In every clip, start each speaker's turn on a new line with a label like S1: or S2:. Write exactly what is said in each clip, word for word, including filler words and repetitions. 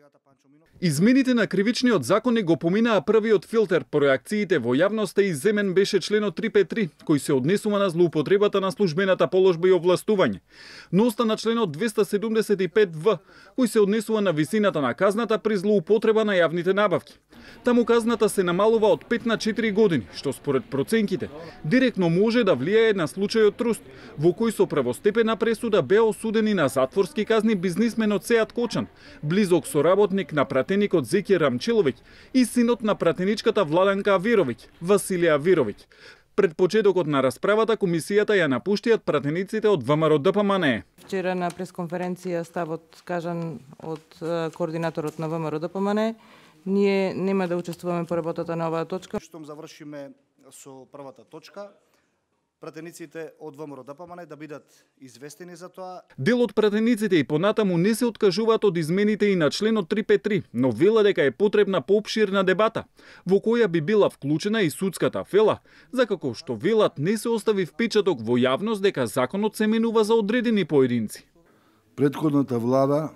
S1: Измените на кривичниот законник го поминаа првиот филтер по реакциите во јавноста и земен беше членот триста петдесет и три, кој се однесува на злоупотребата на службената положба и овластување. Но остана членот двеста седумдесет и пет в, кој се однесува на висината на казната при злоупотреба на јавните набавки. Таму казната се намалува од пет на четири години, што според проценките директно може да влијае на случајот Труст, во кој со првостепена пресуда беа осудени на затворски казни бизнисменот Сеат Кочан, близок соработник на пратеникот Зеки Рамчиловиќ и синот на пратеничката Владанка Авировиќ, Василија Авировиќ. Пред почетокот на расправата, комисијата ја напуштиат пратениците од ВМРО Д П М Н Е.
S2: Вчера на пресконференција ставот кажан од координаторот на ВМРО Д П М Н Е, ние нема да учествуваме по работата на оваа точка.
S3: Штом завршиме со првата точка, пратениците од ВМРО Д П М Н Е да бидат известени за тоа.
S1: Дел од пратениците и понатаму не се откажуваат од измените и на членот триста петдесет и три, но вела дека е потребна поопширна дебата, во која би била вклучена и судската фела, за како што велат не се остави впечаток во јавност дека законот се менува за одредени поединци.
S4: Претходната влада,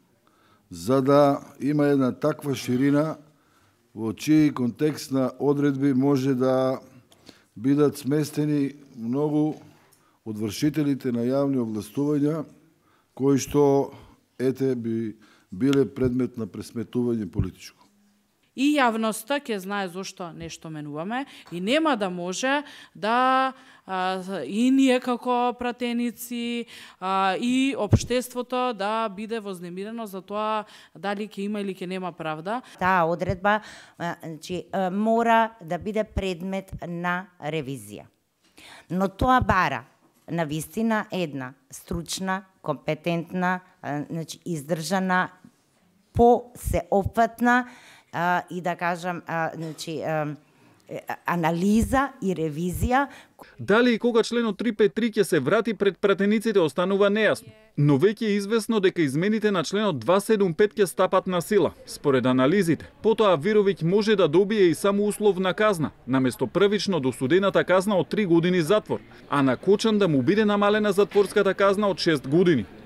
S4: за да има една таква ширина, во чиј контекст на одредби може да бидат сместени многу од вршителите на јавни овластувања, кои што ете би биле предмет на пресметување политичко.
S5: И јавноста ќе знае зошто нешто менуваме и нема да може да а, и ние како пратеници а, и општеството да биде вознемирено за тоа дали ќе има или ќе нема правда.
S6: Таа одредба а, значи, а, мора да биде предмет на ревизија. Но тоа бара на вистина една стручна, компетентна, а, значи, издржана, посеопфатна а, и да кажам, а, значи, а, анализа и ревизија.
S1: Дали и кога членот триста петдесет и три ќе се врати пред пратениците останува нејасно. Но веќе е известно дека измените на членот дваесет и седум пет ќе стапат на сила. Според анализите, потоа Авировиќ може да добие и само условна казна, наместо првично досудената казна од три години затвор, а на Кочан да му биде намалена затворската казна од шест години.